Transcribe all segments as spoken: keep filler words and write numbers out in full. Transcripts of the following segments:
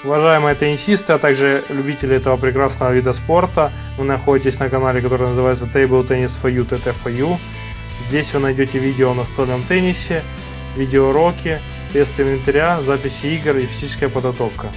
Уважаемые теннисисты, а также любители этого прекрасного вида спорта, вы находитесь на канале, который называется Table Tennis for You, ти ти эф ю. Здесь вы найдете видео о настольном теннисе, видеоуроки, тесты инвентаря, записи игр и физическая подготовка.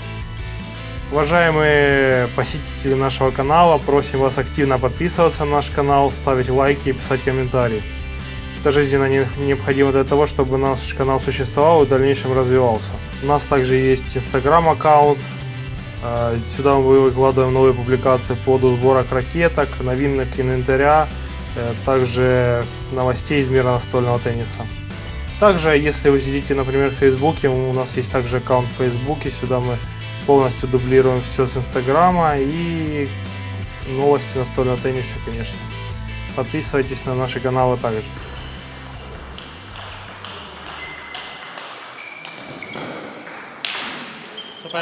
Уважаемые посетители нашего канала, просим вас активно подписываться на наш канал, ставить лайки и писать комментарии. Это жизненно необходимо для того, чтобы наш канал существовал и в дальнейшем развивался. У нас также есть инстаграм аккаунт. Сюда мы выкладываем новые публикации по поводу сборок ракеток, новинок инвентаря, также новостей из мира настольного тенниса. Также, если вы сидите, например, в Фейсбуке, у нас есть также аккаунт в Фейсбуке, сюда мы полностью дублируем все с инстаграма и новости настольного тенниса, конечно. Подписывайтесь на наши каналы также. Супер.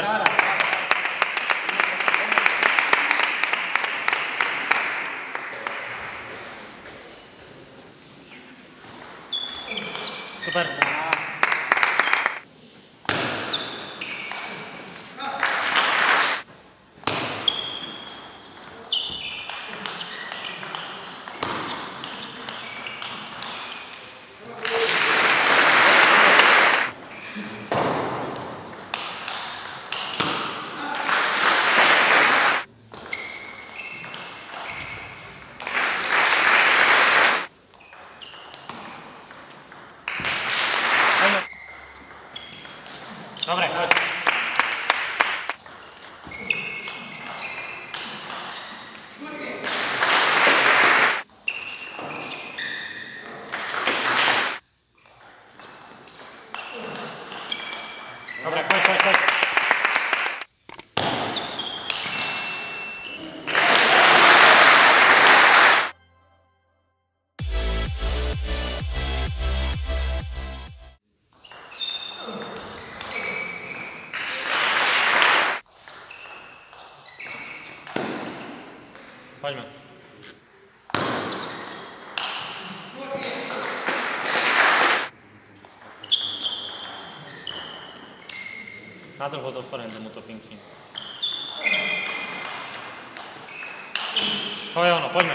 Супер. Добре, chodź. Добре, chodź, chodź, chodź. Chodźmy. Na tym chodzą forendy mu to pięknie. Chodź ono, chodźmy.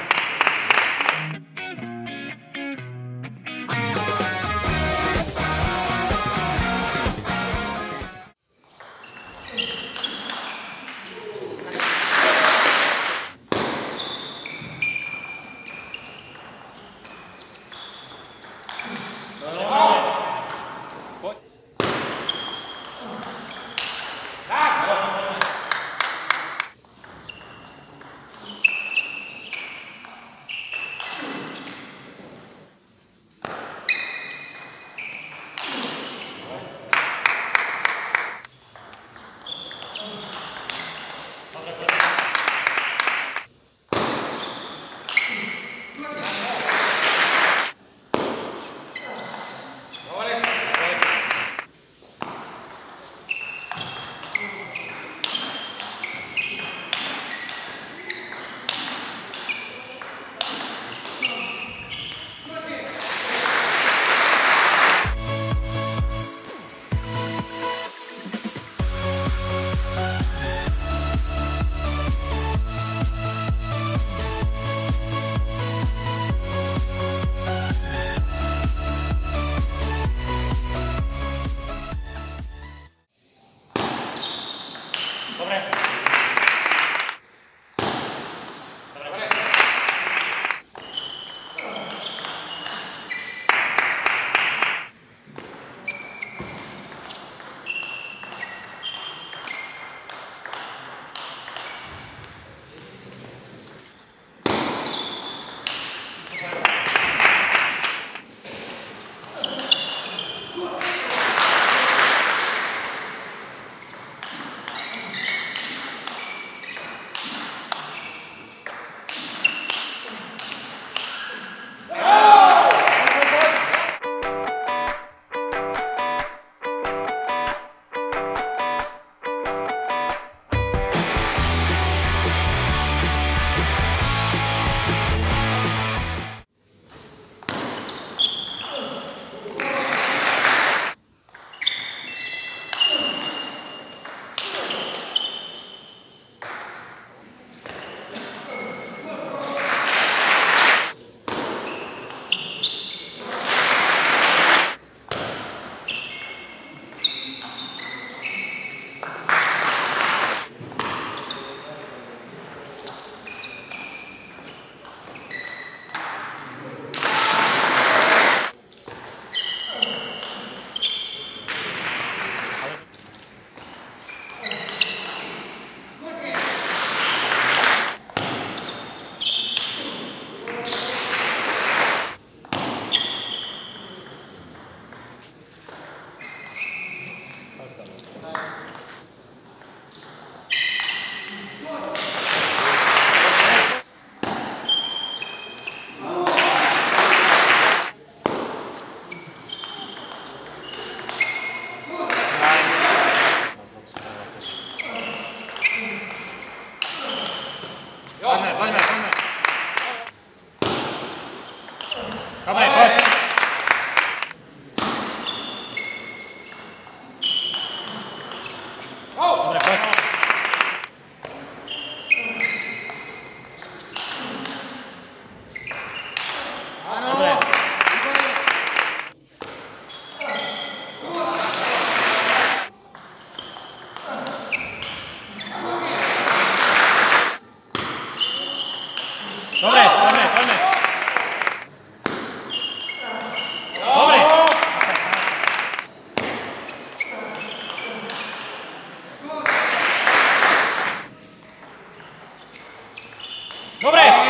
Poďme, poďme, poďme. Dobre, poď. Dobre, poď. Dobre. Dobre, poďme, poďme. Dobre. Dobre.